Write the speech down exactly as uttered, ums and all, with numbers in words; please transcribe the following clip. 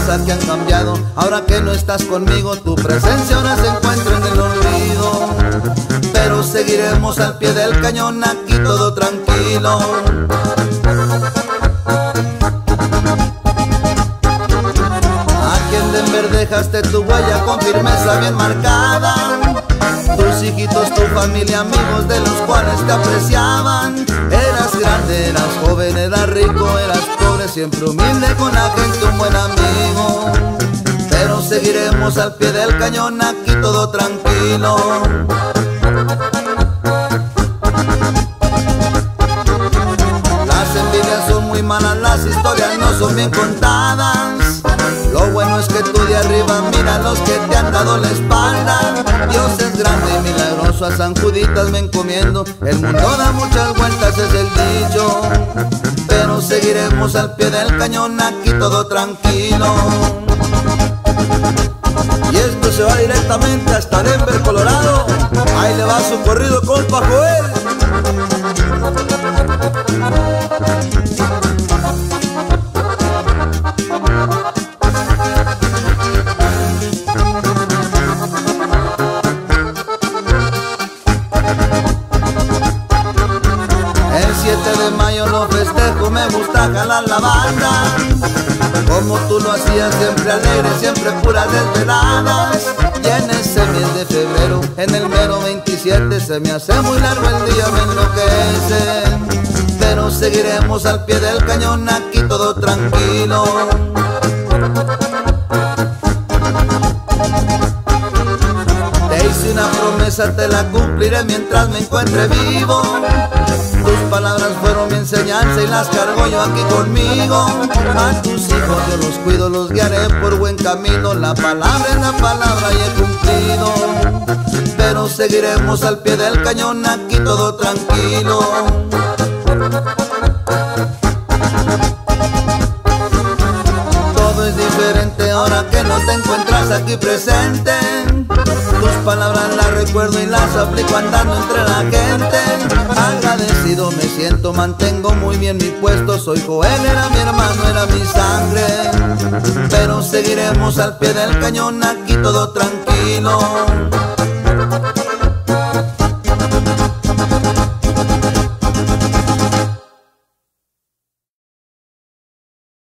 cosas que han cambiado. Ahora que no estás conmigo, tu presencia ahora se encuentra en el olvido. Pero seguiremos al pie del cañón, aquí todo tranquilo. Aquí en Denver dejaste tu huella con firmeza bien marcada. Tus hijitos, tu familia, amigos de los cuales te apreciaban. Eras grande, eras joven, eras rico, eras pobre, siempre humilde con la gente, un buen amigo. Pero seguiremos al pie del cañón, aquí todo tranquilo. Las envidias son muy malas, las historias no son bien contadas. Lo bueno es que tú de arriba mira los que te han dado la espalda. Dios es grande y milagroso, a San Juditas me encomiendo. El mundo da muchas vueltas, es el dicho. Pero seguiremos al pie del cañón, aquí todo tranquilo. Y esto se va directamente hasta Denver, Colorado. Ahí le va su corrido, compa Joel. El siete de mayo lo festejo, me gusta jalar la banda. Como tú lo hacías, siempre alegre, siempre puras desveladas. Y en ese mes de febrero, en el mero veintisiete, se me hace muy largo el día, me enloquece. Pero seguiremos al pie del cañón, aquí todo tranquilo. Te hice una promesa, te la cumpliré mientras me encuentre vivo. Tus palabras fueron mi enseñanza y las cargo yo aquí conmigo. A tus hijos yo los cuido, los guiaré por buen camino. La palabra es la palabra y he cumplido. Pero seguiremos al pie del cañón, aquí todo tranquilo. Todo es diferente ahora que no te encuentras aquí presente. Tus palabras las recuerdo y las aplico andando entre la gente. Agradecido me siento, mantengo muy bien mi puesto. Soy Joel, era mi hermano, era mi sangre. Pero seguiremos al pie del cañón, aquí todo tranquilo.